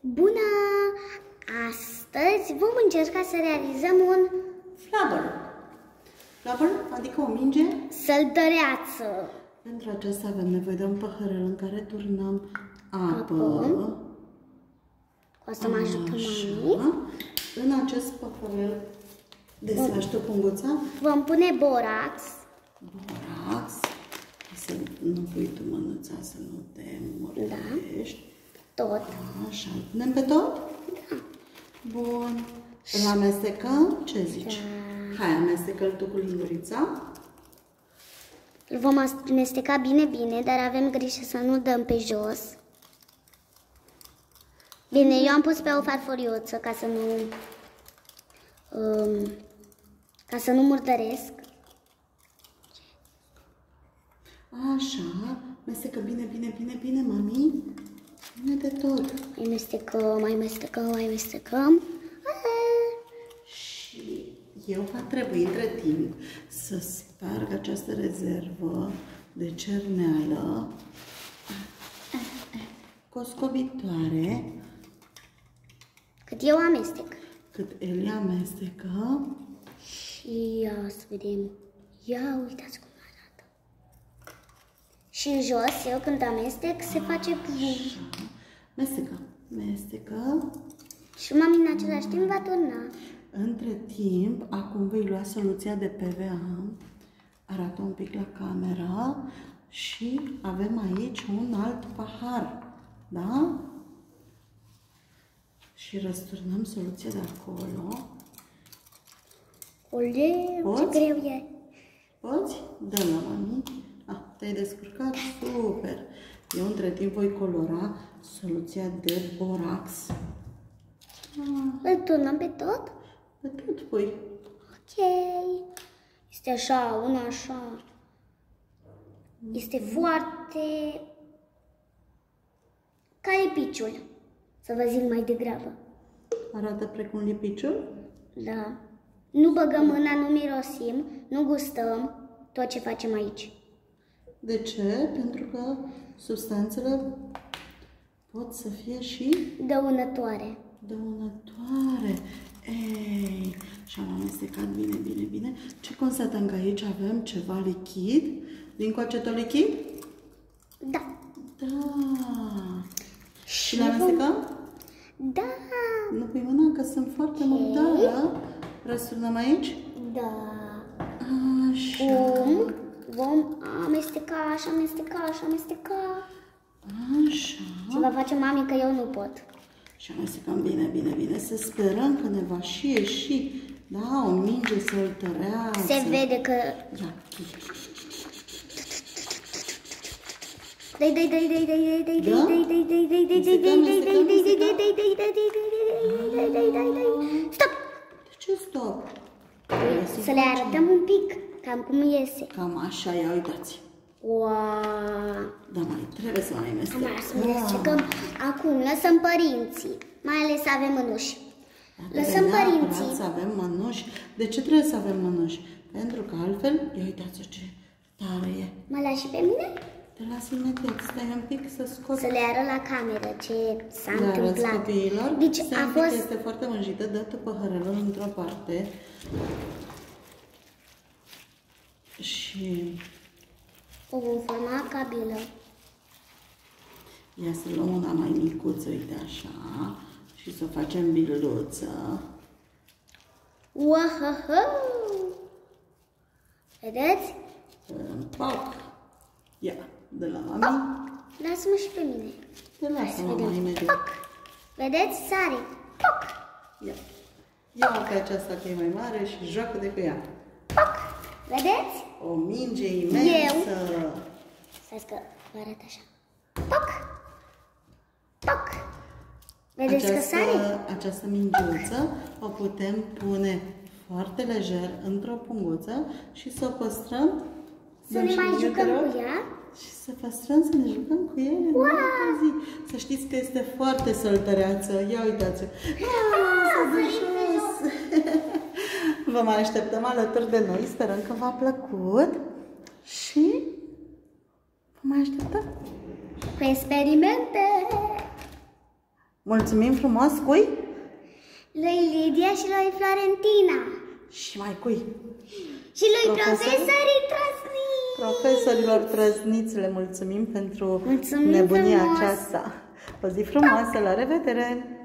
Bună! Astăzi vom încerca să realizăm un flubber. Flubber, adică o minge săltăreață. Pentru aceasta avem nevoie de un păhărel în care turnăm apă. O să mă ajută mami. În acest păhărel desfaci tu punguța. Vom pune borax. Borax. Să nu pui tu mânuța, să nu te murdărești. Da. Tot. Așa, punem pe tot? Da. Bun. Îl amestecăm? Ce zici? Da. Hai, amestecă-l tu cu lingurița. Îl vom amesteca bine, bine, dar avem grijă să nu dăm pe jos. Bine, eu am pus pe o farfuriuță ca să nu murdăresc. Așa, amestecă bine, bine, bine, bine, mami. Bine de tot. Mai amestecăm, mai amestecăm, mai amestecăm. Și eu va trebui între timp să sparg această rezervă de cerneală cu o scobitoare. Cât eu amestec. Cât el amestecă. Și ia să vedem. Ia, uitați cum arată. Și în jos, eu când amestec, se face bun. Mestecă, mestecă. Și mami în același timp va turna. Între timp, acum vei lua soluția de PVA. Arată un pic la camera. Și avem aici un alt pahar. Da? Și răsturnăm soluția de acolo. Oleu, ce greu e. Poți? Dă la mami. Te-ai descurcat? Super! Eu între timp voi colora soluția de borax. Îl turnăm pe tot? Pe tot pui. Ok. Este așa, una așa. Este foarte... ca lipiciul. Să vă zic mai degrabă. Arată precum lipiciul? Da. Nu băgăm mâna, nu mirosim, nu gustăm tot ce facem aici. De ce? Pentru că substanțele pot să fie și dăunătoare. Dăunătoare. Ei, și am amestecat bine, bine, bine. Ce constatăm? Că aici avem ceva lichid? Din coace tot lichid? Da. Da. Și le amestecăm? Da. Nu pui mâna că sunt foarte murdară. Răsturnăm aici? Da. Așa. Vom amesteca, așa, amesteca, așa, amesteca. Așa. Și va face mami că eu nu pot. Și amestecăm bine, bine, bine. Să sperăm că ne va și ieși, da, o minge săltăreață. Se vede că... Ia. Stop! De ce stop? Să le arătăm un pic cam cum iese. Cam așa, ia uitați. Wow! Da, mai trebuie să mai amestecăm. Acum lăsăm părinții, mai ales să avem mănuși. Lăsăm părinții. Să avem mănuși. De ce trebuie să avem mănuși? Pentru că altfel, ia uitați ce tare e. Mă lași și pe mine? Te las imediat, stai un pic să scot. Să le arăt la cameră ce s-a întâmplat. Copiilor. Deci a fost... Este foarte mânjită, dă tu păhărelul într-o parte. Și... o vom forma cabilă. Ia să luăm una mai micuță, uite așa. Și să o facem biluță. Wow! Vedeți? Poc! Ia, de la mami. Lasă-mă și pe mine. Te lasă mama imediat. Poc! Vedeți? Sare! Poc! Ia. Ia pe aceasta că e mai mare și joacă-te cu ea. Poc! Vedeți? O minge imensă. Stai că vă arăt așa. Poc! Poc! Vedeți că sare? Această mingiuță o putem pune foarte lejer într-o punguță și să o păstrăm. Să ne mai jucăm cu ea. Și să păstrăm, să ne jucăm cu ele. Wow! Să știți că este foarte săltăreață. Ia uitați-o. Vă mai așteptăm alături de noi. Sperăm că v-a plăcut. Și vă mai așteptăm cu experimente. Mulțumim frumos cui? Lui Lidia și lui Florentina. Și mai cui? Și lui profesorii Trăsniți. Profesorilor Trăsniți le mulțumim pentru nebunia aceasta. O zi frumoasă, la revedere!